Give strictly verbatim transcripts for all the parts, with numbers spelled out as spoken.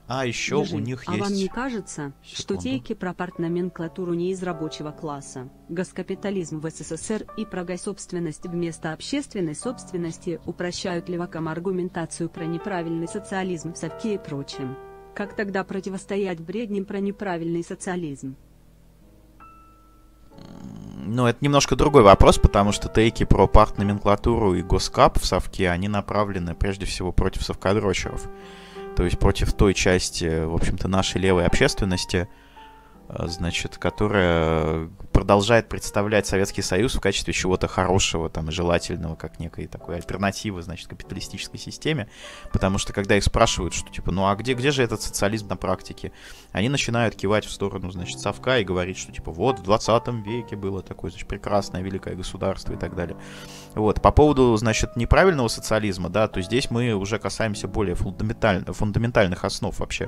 А еще у Ежи, них а вам не есть... кажется, что Секунду. тейки про партноменклатуру не из рабочего класса, госкапитализм в СССР и про гособственность вместо общественной собственности упрощают левакам аргументацию про неправильный социализм в Совке и прочем? Как тогда противостоять бредням про неправильный социализм? Ну, это немножко другой вопрос, потому что тейки про партноменклатуру и госкап в Совке, они направлены прежде всего против совкадрочеров. То есть против той части, в общем-то, нашей левой общественности, значит, которая продолжает представлять Советский Союз в качестве чего-то хорошего, там, и желательного, как некой такой альтернативы, значит, капиталистической системе. Потому что, когда их спрашивают, что, типа, ну, а где, где же этот социализм на практике? Они начинают кивать в сторону, значит, Совка и говорить, что, типа, вот, в двадцатом веке было такое, значит, прекрасное, великое государство и так далее. Вот. По поводу, значит, неправильного социализма, да, то здесь мы уже касаемся более фундаменталь... фундаментальных основ вообще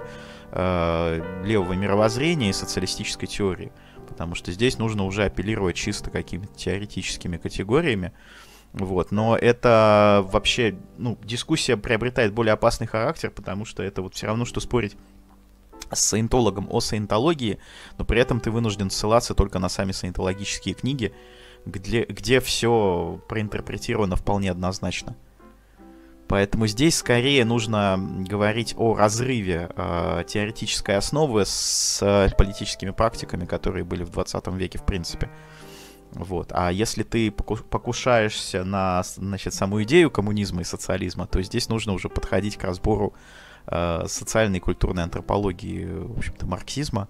э, левого мировоззрения и социалистической теории. Потому что здесь нужно уже апеллировать чисто какими-то теоретическими категориями. Вот. Но это вообще, ну, дискуссия приобретает более опасный характер, потому что это вот все равно, что спорить с саентологом о саентологии, но при этом ты вынужден ссылаться только на сами саентологические книги, где, где все проинтерпретировано вполне однозначно. Поэтому здесь скорее нужно говорить о разрыве э, теоретической основы с э, политическими практиками, которые были в двадцатом веке в принципе. Вот. А если ты покушаешься на, значит, саму идею коммунизма и социализма, то здесь нужно уже подходить к разбору э, социальной и культурной антропологии, в общем-то, марксизма,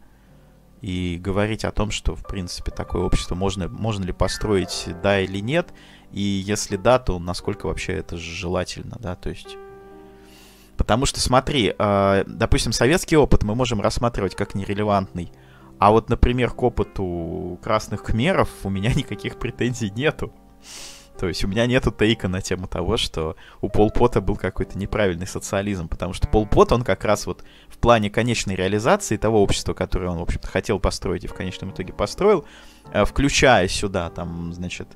и говорить о том, что, в принципе, такое общество можно, можно ли построить, да или нет, и если да, то насколько вообще это желательно, да, то есть... Потому что, смотри, э, допустим, советский опыт мы можем рассматривать как нерелевантный, а вот, например, к опыту красных кхмеров у меня никаких претензий нету. То есть у меня нету тейка на тему того, что у Пол Пота был какой-то неправильный социализм, потому что Пол Пот, он как раз вот в плане конечной реализации того общества, которое он, в общем-то, хотел построить и в конечном итоге построил, включая сюда, там, значит,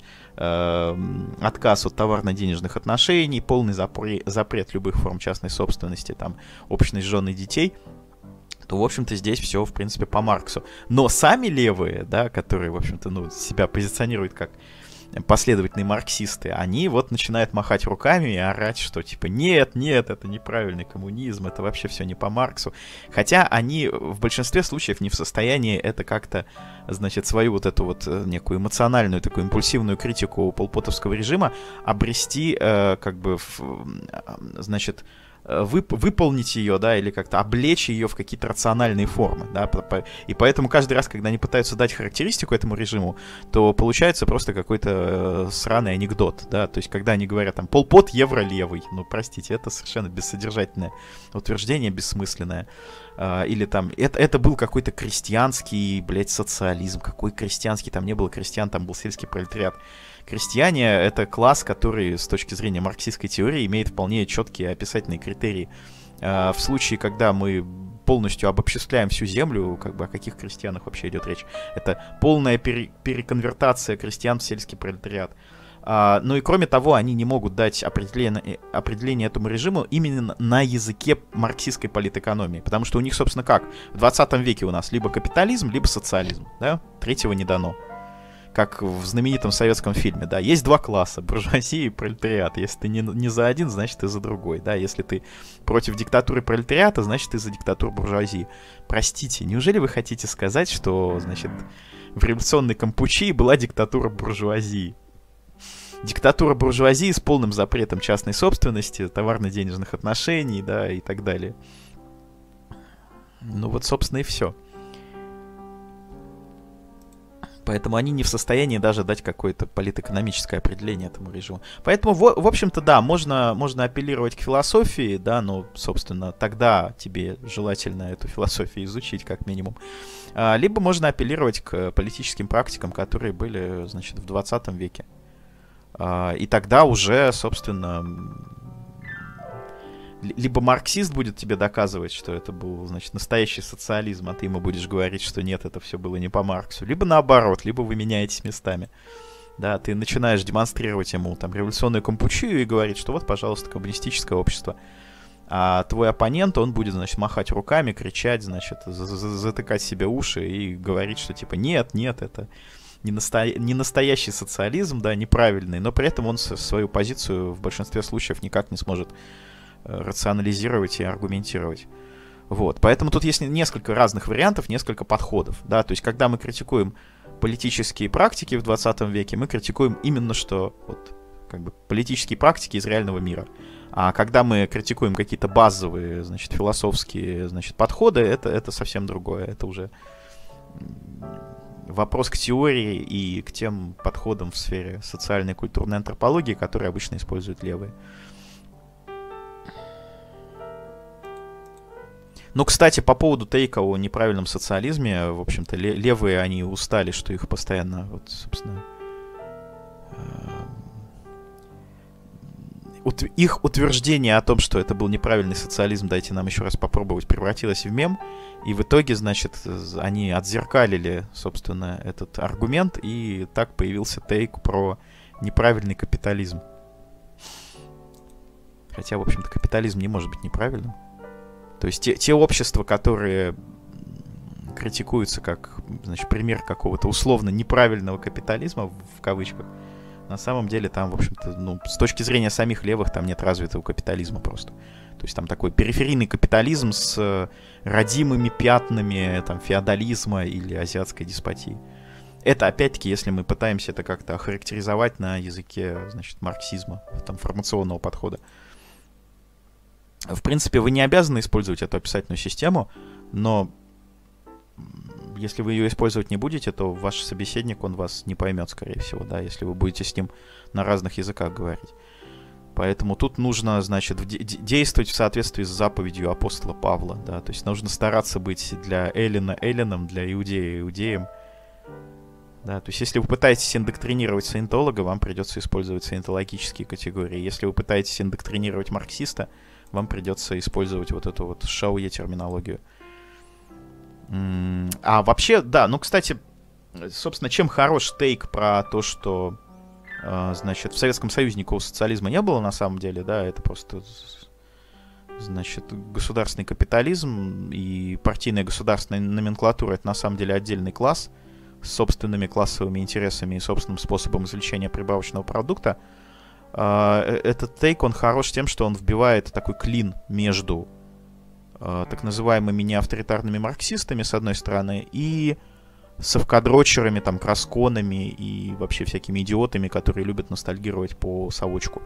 отказ от товарно-денежных отношений, полный запрет, запрет любых форм частной собственности, там, общность жен и детей, то, в общем-то, здесь все, в принципе, по Марксу. Но сами левые, да, которые, в общем-то, ну, себя позиционируют как последовательные марксисты, они вот начинают махать руками и орать, что типа нет, нет, это неправильный коммунизм, это вообще все не по Марксу. Хотя они в большинстве случаев не в состоянии это как-то, значит, свою вот эту вот некую эмоциональную, такую импульсивную критику полпотовского режима обрести, э, как бы, в, значит, Вып- выполнить ее, да, или как-то облечь ее в какие-то рациональные формы, да, и поэтому каждый раз, когда они пытаются дать характеристику этому режиму, то получается просто какой-то э, сраный анекдот, да, то есть когда они говорят там Пол Пот евролевый, ну, простите, это совершенно бессодержательное утверждение, бессмысленное, э, или там, это, это был какой-то крестьянский, блядь, социализм, какой крестьянский, там не было крестьян, там был сельский пролетариат. Крестьяне — это класс, который с точки зрения марксистской теории имеет вполне четкие описательные критерии. В случае, когда мы полностью обобществляем всю землю, как бы о каких крестьянах вообще идет речь, это полная пере- переконвертация крестьян в сельский пролетариат. Ну и кроме того, они не могут дать определение, определение этому режиму именно на языке марксистской политэкономии. Потому что у них, собственно, как? В двадцатом веке у нас либо капитализм, либо социализм. Да? Третьего не дано. Как в знаменитом советском фильме, да, есть два класса, буржуазия и пролетариат. Если ты не, не за один, значит, ты за другой, да, если ты против диктатуры пролетариата, значит, ты за диктатуру буржуазии. Простите, неужели вы хотите сказать, что, значит, в революционной Кампучии была диктатура буржуазии? Диктатура буржуазии с полным запретом частной собственности, товарно-денежных отношений, да, и так далее. Ну вот, собственно, и все. Поэтому они не в состоянии даже дать какое-то политэкономическое определение этому режиму. Поэтому, в, в общем-то, да, можно, можно апеллировать к философии, да, но, собственно, тогда тебе желательно эту философию изучить, как минимум. А, либо можно апеллировать к политическим практикам, которые были, значит, в двадцатом веке. А, и тогда уже, собственно... Либо марксист будет тебе доказывать, что это был, значит, настоящий социализм, а ты ему будешь говорить, что нет, это все было не по Марксу. Либо наоборот, либо вы меняетесь местами. Да, ты начинаешь демонстрировать ему там революционную Кампучию и говорить, что вот, пожалуйста, коммунистическое общество. А твой оппонент, он будет, значит, махать руками, кричать, значит, затыкать себе уши и говорить, что типа нет, нет, это не, насто... не настоящий социализм, да, неправильный, но при этом он свою позицию в большинстве случаев никак не сможет рационализировать и аргументировать. Вот. Поэтому тут есть несколько разных вариантов, несколько подходов, да, то есть когда мы критикуем политические практики в двадцатом веке, мы критикуем именно что вот, как бы политические практики из реального мира. А когда мы критикуем какие-то базовые, значит, философские, значит, подходы, это, это совсем другое. Это уже вопрос к теории и к тем подходам в сфере социальной и культурной антропологии, которые обычно используют левые. Ну, кстати, по поводу тейка о неправильном социализме, в общем-то, левые, они устали, что их постоянно, вот, собственно, их утверждение о том, что это был неправильный социализм, дайте нам еще раз попробовать, превратилось в мем, и в итоге, значит, они отзеркалили, собственно, этот аргумент, и так появился тейк про неправильный капитализм. Хотя, в общем-то, капитализм не может быть неправильным. То есть те, те общества, которые критикуются как, значит, пример какого-то условно неправильного капитализма, в кавычках, на самом деле там, в общем-то, ну, с точки зрения самих левых, там нет развитого капитализма просто. То есть там такой периферийный капитализм с родимыми пятнами там, феодализма или азиатской деспотии. Это, опять-таки, если мы пытаемся это как-то охарактеризовать на языке, значит, марксизма, там, формационного подхода. В принципе, вы не обязаны использовать эту описательную систему, но если вы ее использовать не будете, то ваш собеседник, он вас не поймет, скорее всего, да, если вы будете с ним на разных языках говорить. Поэтому тут нужно, значит, действовать в соответствии с заповедью апостола Павла, да, то есть нужно стараться быть для Эллина Эллином, для Иудея Иудеем. Да, то есть если вы пытаетесь индоктринировать саентолога, вам придется использовать саентологические категории. Если вы пытаетесь индоктринировать марксиста, вам придется использовать вот эту вот шаое терминологию. А вообще, да, ну, кстати, собственно, чем хорош тейк про то, что, э, значит, в Советском Союзе никакого социализма не было на самом деле, да, это просто, значит, государственный капитализм и партийная государственная номенклатура — это на самом деле отдельный класс с собственными классовыми интересами и собственным способом извлечения прибавочного продукта. Этот тейк, он хорош тем, что он вбивает такой клин между э, так называемыми неавторитарными марксистами, с одной стороны, и совкадрочерами, там, красконами и вообще всякими идиотами, которые любят ностальгировать по совочку.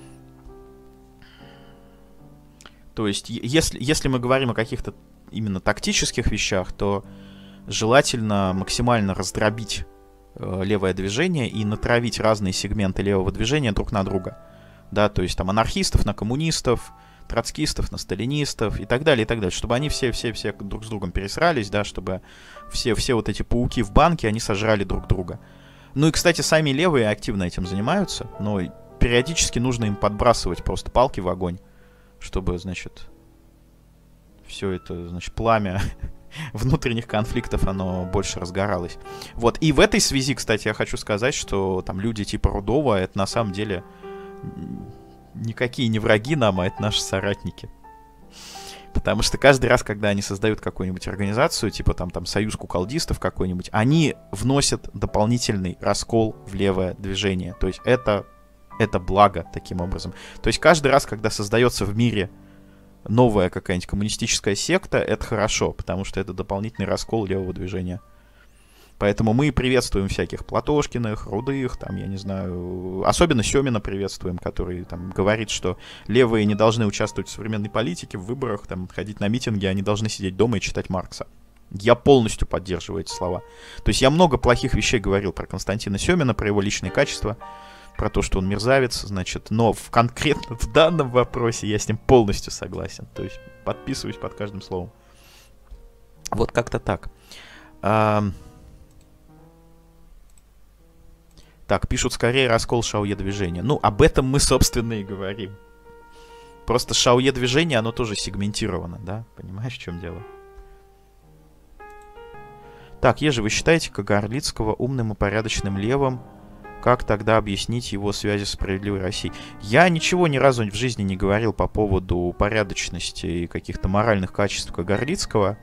То есть, если, если мы говорим о каких-то именно тактических вещах, то желательно максимально раздробить левое движение и натравить разные сегменты левого движения друг на друга. Да, то есть там анархистов на коммунистов, троцкистов на сталинистов и так далее, и так далее. Чтобы они все-все-все друг с другом пересрались, да, чтобы все, все вот эти пауки в банке, они сожрали друг друга. Ну и, кстати, сами левые активно этим занимаются, но периодически нужно им подбрасывать просто палки в огонь, чтобы, значит, все это, значит, пламя внутренних конфликтов, оно больше разгоралось. Вот, и в этой связи, кстати, я хочу сказать, что там люди типа Рудова, это на самом деле никакие не враги нам, а это наши соратники. Потому что каждый раз, когда они создают какую-нибудь организацию, типа там, там союз куколдистов какой-нибудь, они вносят дополнительный раскол в левое движение. То есть это, это благо таким образом. То есть каждый раз, когда создается в мире новая какая-нибудь коммунистическая секта, это хорошо, потому что это дополнительный раскол левого движения. Поэтому мы приветствуем всяких Платошкиных, Рудых, там, я не знаю, особенно Семина приветствуем, который там говорит, что левые не должны участвовать в современной политике, в выборах, там, ходить на митинги, они должны сидеть дома и читать Маркса. Я полностью поддерживаю эти слова. То есть я много плохих вещей говорил про Константина Семина, про его личные качества, про то, что он мерзавец, значит, но в, конкретно в данном вопросе я с ним полностью согласен. То есть подписываюсь под каждым словом. Вот как-то так. А... Так, пишут скорее раскол шаое движения. Ну, об этом мы, собственно, и говорим. Просто шаое движение, оно тоже сегментировано, да? Понимаешь, в чем дело? Так, Ежи, вы считаете Кагарлицкого умным и порядочным левым, как тогда объяснить его связи с «Справедливой Россией»? Я ничего ни разу в жизни не говорил по поводу порядочности и каких-то моральных качеств Кагарлицкого,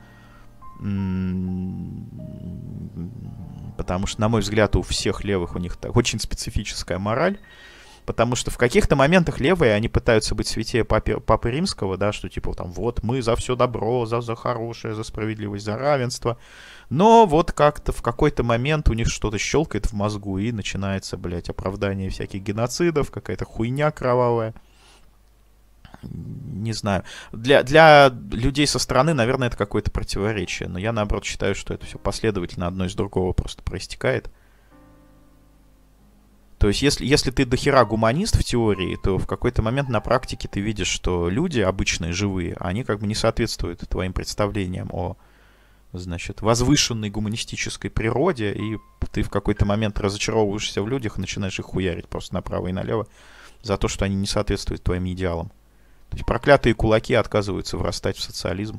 потому что, на мой взгляд, у всех левых у них так, очень специфическая мораль. Потому что в каких-то моментах левые, они пытаются быть святее папы, папы Римского, да, что типа там вот мы за все добро, за, за хорошее, за справедливость, за равенство. Но вот как-то в какой-то момент у них что-то щелкает в мозгу и начинается, блядь, оправдание всяких геноцидов, какая-то хуйня кровавая. Не знаю. Для, для людей со стороны, наверное, это какое-то противоречие. Но я, наоборот, считаю, что это все последовательно одно из другого просто проистекает. То есть, если, если ты дохера гуманист в теории, то в какой-то момент на практике ты видишь, что люди, обычные, живые, они как бы не соответствуют твоим представлениям о, значит, возвышенной гуманистической природе, и ты в какой-то момент разочаровываешься в людях и начинаешь их хуярить просто направо и налево за то, что они не соответствуют твоим идеалам. То есть, проклятые кулаки отказываются врастать в социализм.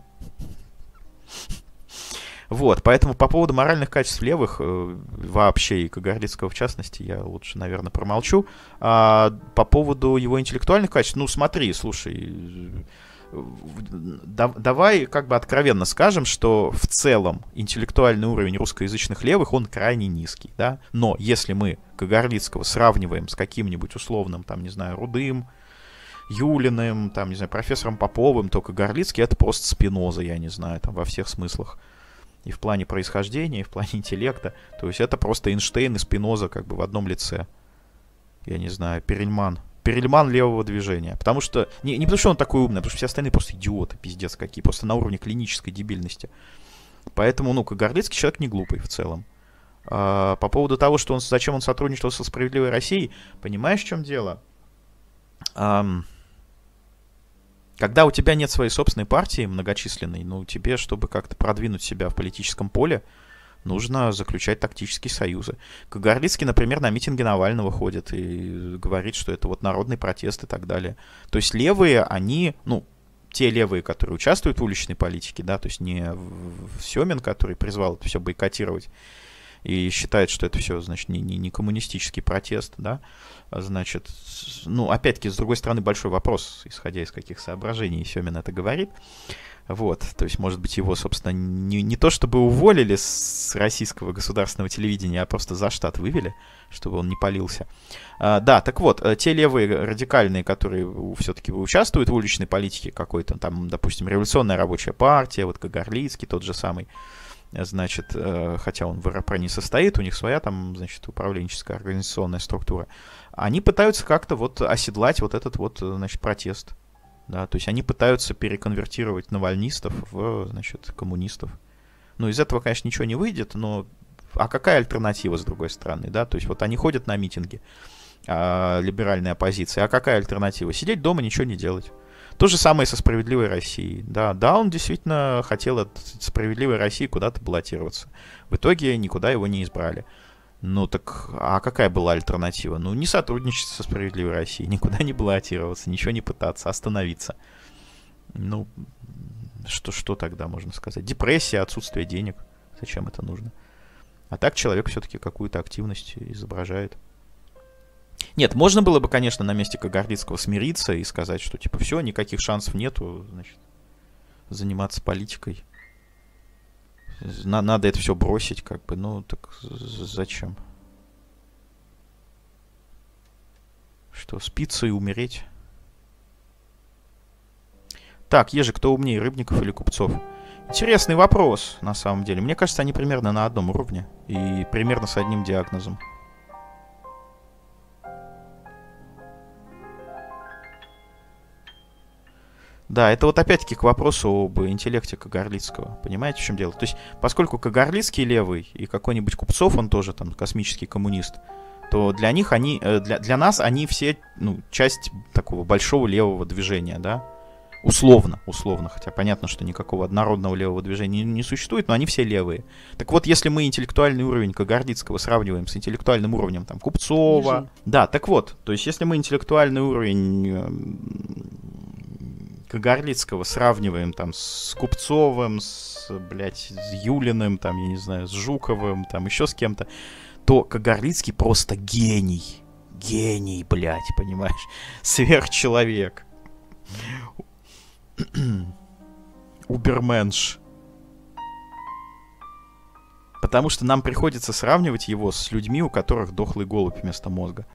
Вот, поэтому по поводу моральных качеств левых э, вообще и Кагарлицкого в частности я лучше, наверное, промолчу. А по поводу его интеллектуальных качеств, ну смотри, слушай, да, давай как бы откровенно скажем, что в целом интеллектуальный уровень русскоязычных левых, он крайне низкий, да. Но если мы Кагарлицкого сравниваем с каким-нибудь условным, там, не знаю, Рудым, Юлиным, там, не знаю, профессором Поповым, то Кагарлицкий это просто Спиноза, я не знаю, там, во всех смыслах. И в плане происхождения, и в плане интеллекта. То есть это просто Эйнштейн и Спиноза как бы в одном лице. Я не знаю, Перельман. Перельман левого движения. Потому что... Не, не потому что он такой умный, а потому что все остальные просто идиоты, пиздец какие. Просто на уровне клинической дебильности. Поэтому, ну, Кагарлицкий человек не глупый в целом. А, по поводу того, что он, зачем он сотрудничал со «Справедливой Россией», понимаешь, в чем дело? Ам... Когда у тебя нет своей собственной партии многочисленной, ну, тебе, чтобы как-то продвинуть себя в политическом поле, нужно заключать тактические союзы. Кагарлицкий, например, на митинги Навального ходит и говорит, что это вот народный протест и так далее. То есть левые, они, ну, те левые, которые участвуют в уличной политике, да, то есть не Семин, который призвал это все бойкотировать и считает, что это все, значит, не, не, не коммунистический протест, да, значит, ну, опять-таки, с другой стороны, большой вопрос, исходя из каких соображений Семин это говорит, вот, то есть, может быть, его, собственно, не, не то чтобы уволили с российского государственного телевидения, а просто за штат вывели, чтобы он не палился. А, да, так вот, те левые радикальные, которые все-таки участвуют в уличной политике какой-то, там, допустим, Революционная рабочая партия, вот Кагарлицкий тот же самый, значит, хотя он в РПР не состоит, у них своя там, значит, управленческая организационная структура, они пытаются как-то вот оседлать вот этот вот, значит, протест, да, то есть они пытаются переконвертировать навальнистов в, значит, коммунистов. Ну, из этого, конечно, ничего не выйдет, но а какая альтернатива, с другой стороны, да, то есть вот они ходят на митинги, а, либеральной оппозиции, а какая альтернатива? Сидеть дома, ничего не делать. То же самое со «Справедливой Россией». Да, да, он действительно хотел от «Справедливой России» куда-то баллотироваться. В итоге никуда его не избрали. Ну так, а какая была альтернатива? Ну, не сотрудничать со «Справедливой Россией», никуда не баллотироваться, ничего не пытаться, остановиться. Ну, что, что тогда можно сказать? Депрессия, отсутствие денег. Зачем это нужно? А так человек все-таки какую-то активность изображает. Нет, можно было бы, конечно, на месте Кагарлицкого смириться и сказать, что типа все, никаких шансов нету, значит, заниматься политикой. Надо это все бросить, как бы, ну так зачем? Что, спиться и умереть? Так, Ежи, кто умнее, Рыбников или Купцов? Интересный вопрос, на самом деле. Мне кажется, они примерно на одном уровне и примерно с одним диагнозом. Да, это вот опять-таки к вопросу об интеллекте Кагарлицкого. Понимаете, в чем дело? То есть, поскольку Кагарлицкий левый и какой-нибудь Купцов, он тоже там космический коммунист, то для них они, для, для нас они все, ну, часть такого большого левого движения, да? Условно, условно, хотя понятно, что никакого однородного левого движения не, не существует, но они все левые. Так вот, если мы интеллектуальный уровень Кагарлицкого сравниваем с интеллектуальным уровнем там Купцова... Ниже. Да, так вот, то есть если мы интеллектуальный уровень Кагарлицкого сравниваем там с Купцовым, с, блядь, с Юлиным, там, я не знаю, с Жуковым, там, еще с кем-то, то Кагарлицкий просто гений. Гений, блядь, понимаешь? Сверхчеловек. Уберменш. Потому что нам приходится сравнивать его с людьми, у которых дохлый голубь вместо мозга.